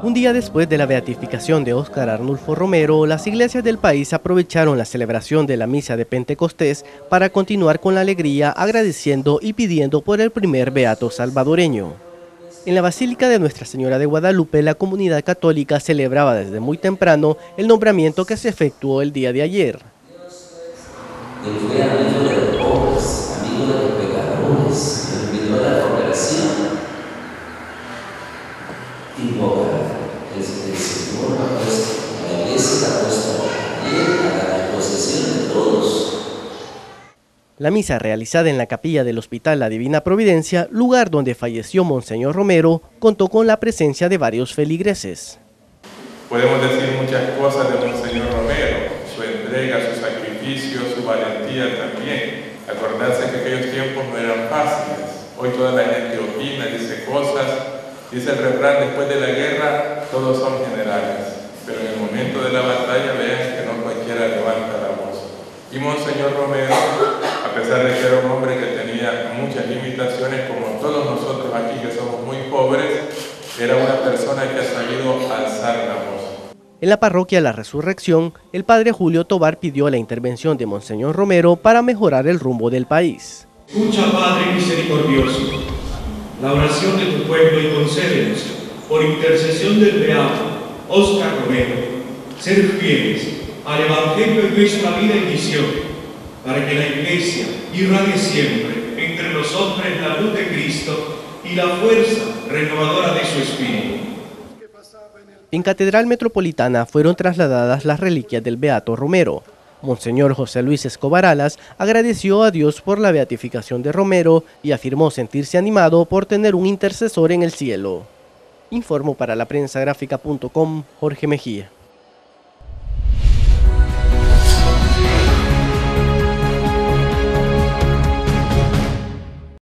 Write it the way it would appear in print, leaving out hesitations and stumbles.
Un día después de la beatificación de Óscar Arnulfo Romero, las iglesias del país aprovecharon la celebración de la misa de Pentecostés para continuar con la alegría, agradeciendo y pidiendo por el primer beato salvadoreño. En la Basílica de Nuestra Señora de Guadalupe, la comunidad católica celebraba desde muy temprano el nombramiento que se efectuó el día de ayer. De que fue amigo de los pobres, amigo de los pecadores, nos invitó a la conversión. Invocar, el Señor ha puesto, la Iglesia ha puesto a la disposición de todos. La misa realizada en la capilla del Hospital La Divina Providencia, lugar donde falleció Monseñor Romero, contó con la presencia de varios feligreses. Podemos decir muchas cosas de Monseñor Romero, su entrega, su sacrificio, su valentía también. Acordarse que aquellos tiempos no eran fáciles. Hoy toda la gente opina, dice cosas. Dice el refrán, después de la guerra todos son generales. Pero en el momento de la batalla vean que no cualquiera levanta la voz. Y Monseñor Romero, a pesar de que era un hombre que tenía muchas limitaciones, como todos nosotros aquí que somos muy pobres, era una persona que ha sabido alzar la voz. En la parroquia La Resurrección, el padre Julio Tobar pidió la intervención de Monseñor Romero para mejorar el rumbo del país. Escucha, Padre misericordioso, la oración de tu pueblo y concédenos, por intercesión del beato Óscar Romero, ser fieles al Evangelio en nuestra vida y misión, para que la Iglesia irradie siempre entre los hombres la luz de Cristo y la fuerza renovadora de su Espíritu. En Catedral Metropolitana fueron trasladadas las reliquias del beato Romero. Monseñor José Luis Escobar Alas agradeció a Dios por la beatificación de Romero y afirmó sentirse animado por tener un intercesor en el cielo. Informó para laprensagráfica.com Jorge Mejía.